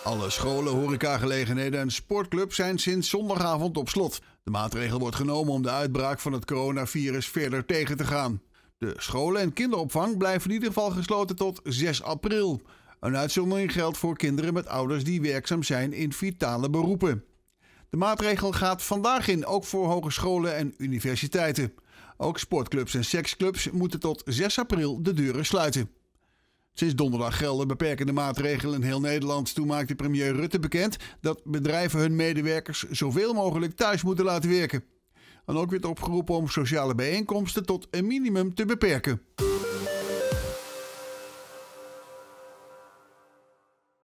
Alle scholen, horecagelegenheden en sportclubs zijn sinds zondagavond op slot. De maatregel wordt genomen om de uitbraak van het coronavirus verder tegen te gaan. De scholen en kinderopvang blijven in ieder geval gesloten tot 6 april. Een uitzondering geldt voor kinderen met ouders die werkzaam zijn in vitale beroepen. De maatregel gaat vandaag in, ook voor hogescholen en universiteiten. Ook sportclubs en seksclubs moeten tot 6 april de deuren sluiten. Sinds donderdag gelden beperkende maatregelen in heel Nederland. Toen maakte premier Rutte bekend dat bedrijven hun medewerkers zoveel mogelijk thuis moeten laten werken. En ook werd opgeroepen om sociale bijeenkomsten tot een minimum te beperken.